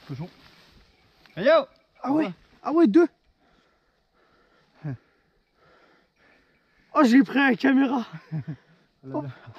cochon. Hey yo! Ah ouais, ah ouais, 2. Oh, j'ai pris la caméra. Oh là là.